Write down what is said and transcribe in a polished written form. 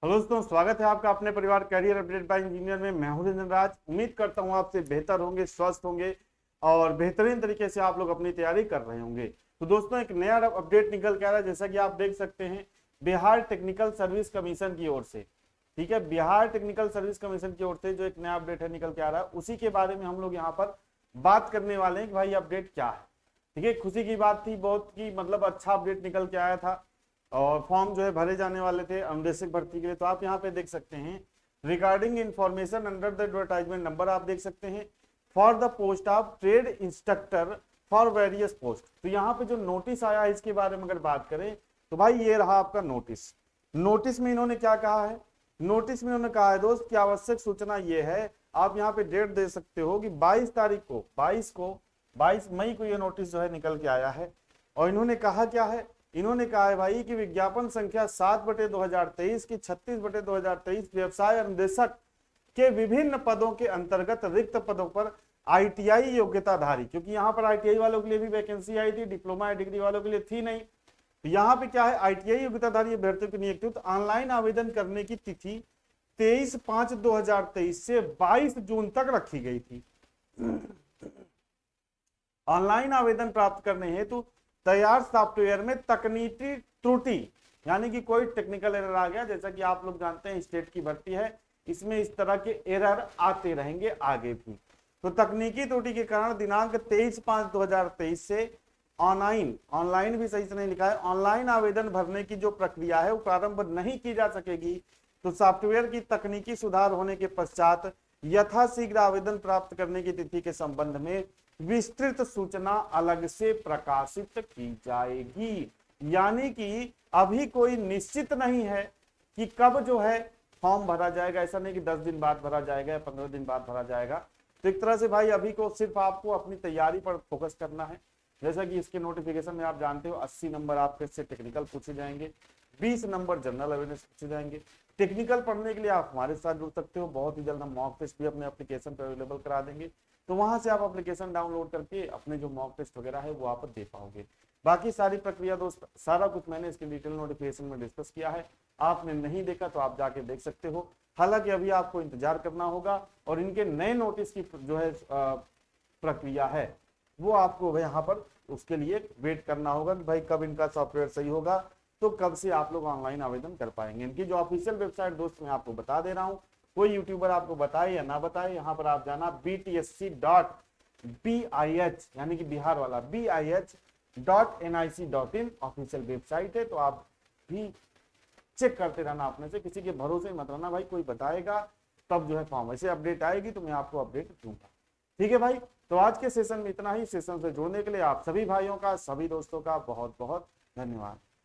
Hello दोस्तों, स्वागत है आपका अपने परिवार कैरियर अपडेट बाय इंजीनियर में। मैं हूं नितिन राज। उम्मीद करता हूं आपसे बेहतर होंगे, स्वस्थ होंगे और बेहतरीन तरीके से आप लोग अपनी तैयारी कर रहे होंगे। तो दोस्तों, एक नया अपडेट निकल के आ रहा है, जैसा कि आप देख सकते हैं बिहार टेक्निकल सर्विस कमीशन की ओर से। ठीक है, बिहार टेक्निकल सर्विस कमीशन की ओर से जो एक नया अपडेट है निकल के आ रहा है, उसी के बारे में हम लोग यहाँ पर बात करने वाले हैं कि भाई अपडेट क्या है। ठीक है, खुशी की बात थी बहुत की मतलब अच्छा अपडेट निकल के आया था और फॉर्म जो है भरे जाने वाले थे अनुदेशक भर्ती के लिए। तो आप यहाँ पे देख सकते हैं regarding information under the advertisement number आप देख सकते हैं for the post of trade instructor for various post. तो यहाँ पे जो नोटिस आया है इसके बारे में अगर बात करें तो भाई ये रहा आपका नोटिस। नोटिस में इन्होंने क्या कहा है? नोटिस में इन्होंने कहा है दोस्त कि आवश्यक सूचना ये है, आप यहाँ पे डेट दे सकते हो कि 22 तारीख को 22 मई को ये नोटिस जो है निकल के आया है। और इन्होंने कहा क्या है? इन्होंने कहा है भाई कि विज्ञापन संख्या 7/2023 की 36/2023 व्यवसाय अनुदेशक के विभिन्न पदों के अंतर्गत रिक्त पदों पर आईटीआई योग्यताधारी, क्योंकि यहाँ पर आईटीआई वालों के लिए भी वैकेंसी आई थी, डिप्लोमा डिग्री वालों के लिए थी नहीं। तो यहाँ पे क्या है, आईटीआई योग्यताधारी अभ्यर्थियों की नियुक्ति। तो ऑनलाइन आवेदन करने की तिथि 23/5/2023 से 22 जून तक रखी गई थी। ऑनलाइन आवेदन प्राप्त करने हेतु तैयार सॉफ्टवेयर में तकनीकी त्रुटि यानी कि कोई टेक्निकल एरर आ गया, जैसा कि आप लोग जानते हैं स्टेट की भर्ती है, इसमें इस तरह के एरर आते रहेंगे आगे भी। तो तकनीकी त्रुटि के कारण दिनांक 23/5/2023 से ऑनलाइन भी सही से नहीं लिखा है, ऑनलाइन आवेदन भरने की जो प्रक्रिया है वो प्रारंभ नहीं की जा सकेगी। तो सॉफ्टवेयर की तकनीकी सुधार होने के पश्चात यथाशीघ्र आवेदन प्राप्त करने की तिथि के संबंध में विस्तृत सूचना अलग से प्रकाशित की जाएगी। यानी कि अभी कोई निश्चित नहीं है कि कब जो है फॉर्म भरा जाएगा। ऐसा नहीं कि 10 दिन बाद भरा जाएगा या 15 दिन बाद भरा जाएगा। तो एक तरह से भाई अभी को सिर्फ आपको अपनी तैयारी पर फोकस करना है। जैसा कि इसके नोटिफिकेशन में आप जानते हो 80 नंबर आपके से टेक्निकल पूछे जाएंगे, 20 नंबर जनरल अवेयरनेस पूछे जाएंगे। टेक्निकल पढ़ने के लिए आप हमारे साथ जुड़ सकते हो। बहुत ही जल्द हम मॉक टेस्ट भी अपने एप्लीकेशन पर अवेलेबल करा देंगे, तो वहां से आप एप्लीकेशन डाउनलोड करके अपने जो मॉक टेस्ट वगैरह है वो आप दे पाओगे। बाकी सारी प्रक्रिया दोस्त सारा कुछ मैंने इसके डिटेल नोटिफिकेशन में डिस्कस किया है। आपने नहीं देखा तो आप जाके देख सकते हो। हालांकि अभी आपको इंतजार करना होगा और इनके नए नोटिस की जो है प्रक्रिया है वो आपको यहाँ पर उसके लिए वेट करना होगा कि भाई कब इनका सॉफ्टवेयर सही होगा, तो कब से आप लोग ऑनलाइन आवेदन कर पाएंगे। इनकी जो ऑफिशियल वेबसाइट दोस्त मैं आपको बता दे रहा हूँ, कोई यूट्यूबर आपको बताए या ना बताए, यहाँ पर आप जाना btsc.bih यानी कि बिहार वाला bih.nic.in ऑफिशियल वेबसाइट है। तो आप भी चेक करते रहना, अपने से किसी के भरोसे मत रहना भाई, कोई बताएगा तब जो है फॉर्म, वैसे अपडेट आएगी तो मैं आपको अपडेट दूंगा। ठीक है भाई, तो आज के सेशन में इतना ही। सेशन से जुड़ने के लिए आप सभी भाइयों का, सभी दोस्तों का बहुत बहुत धन्यवाद।